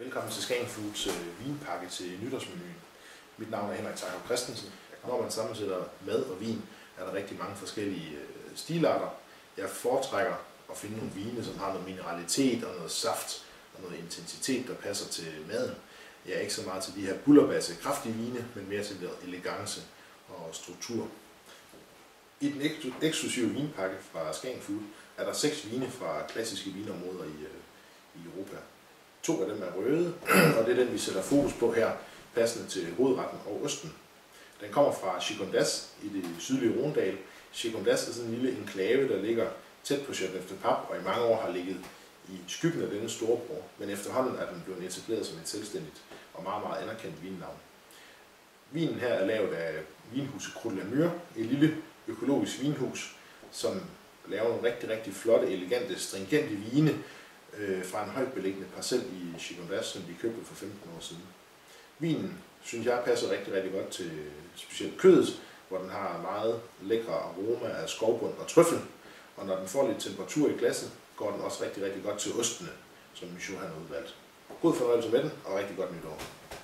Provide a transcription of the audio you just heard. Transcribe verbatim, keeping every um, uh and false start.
Velkommen til Skagen Foods øh, vinpakke til nytårsmenuen. Mit navn er Henrik Tejgaard Christensen. Når man sammensætter mad og vin, er der rigtig mange forskellige øh, stilarter. Jeg foretrækker at finde nogle vine, som har noget mineralitet og noget saft og noget intensitet, der passer til maden. Jeg er ikke så meget til de her bullerbasse, kraftige vine, men mere til elegance og struktur. I den eksklusive vinpakke fra Skagen Food er der seks vine fra klassiske vinområder i, øh, i Europa. To af dem er røde, og det er den, vi sætter fokus på her, passende til hovedretten og osten. Den kommer fra Gigondas i det sydlige Rondal. Gigondas er sådan en lille enklave, der ligger tæt på Châteauneuf-du-Pape, og i mange år har ligget i skyggen af denne storebror. Men efterhånden er den blevet etableret som et selvstændigt og meget, meget anerkendt vinnavn. Vinen her er lavet af vinhuset Croix de la Mure, et lille økologisk vinhus, som laver nogle rigtig, rigtig flotte, elegante, stringente vine, fra en højt beliggende parcel i Gigondas, som de købte for femten år siden. Vinen, synes jeg, passer rigtig, rigtig godt til specielt kødet, hvor den har meget lækre aroma af skovbund og trøffel, og når den får lidt temperatur i glasset, går den også rigtig, rigtig godt til ostene, som Michaud har udvalgt. God fornøjelse med den, og rigtig godt nytår.